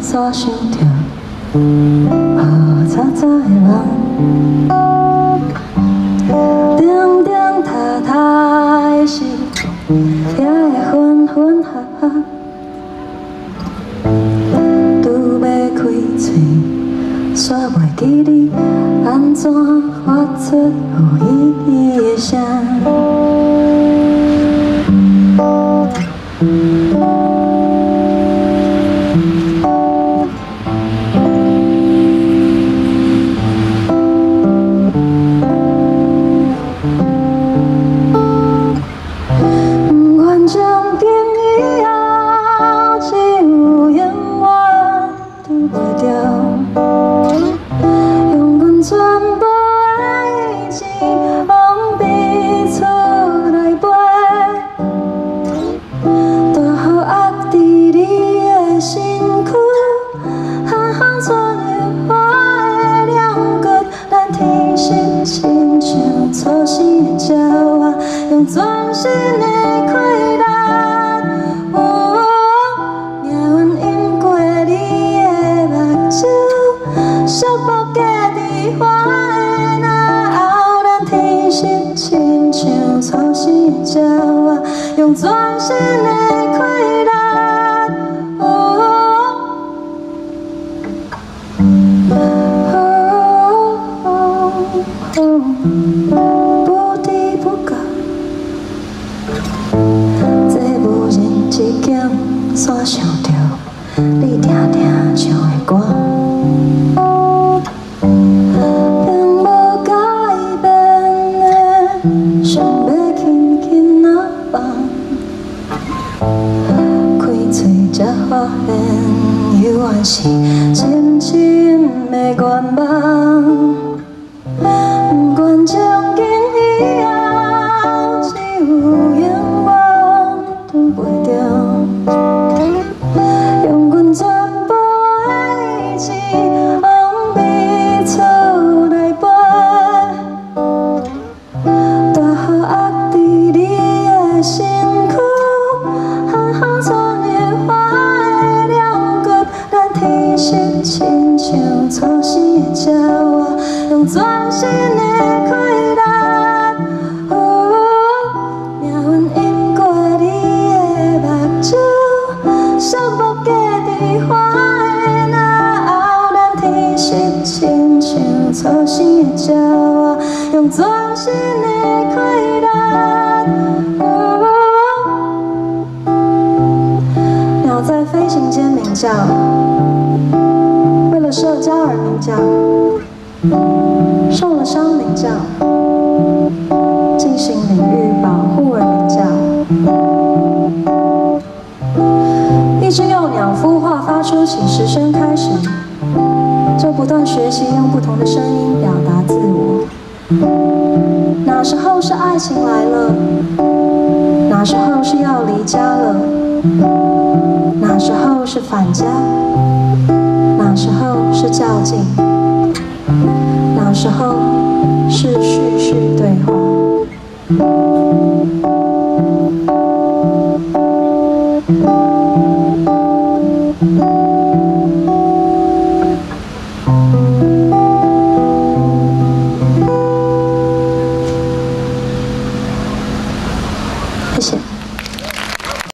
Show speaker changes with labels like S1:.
S1: 所想着，早早的人，定定踏踏的事，也会分分合合。拄要开嘴，煞袂记你安怎发出有意义的声。 用全身的快乐，命运饮过你的目睭，束缚价值花的那后，咱天生亲像初生的鸟仔，用全身的快乐。 所想着你定定唱的歌，并无改变的，想要轻轻啊放，开嘴才发现，犹原是深深的愿望，不愿将今以后，只有永远都袂着。 初生的鸟仔，用全身的快乐，命运饮过你的目睭，束缚价值花的那后，咱天生亲像初生的鸟仔，用全身的快乐。鸟在飞行间鸣叫。 为了社交而鸣叫，受了伤鸣叫，进行领域保护而鸣叫。一只幼鸟孵化发出起始声开始，就不断学习用不同的声音表达自我。哪时候是爱情来了？哪时候是要离家了？哪时候是返家？ 哪时候是较劲？哪时候是叙事对话？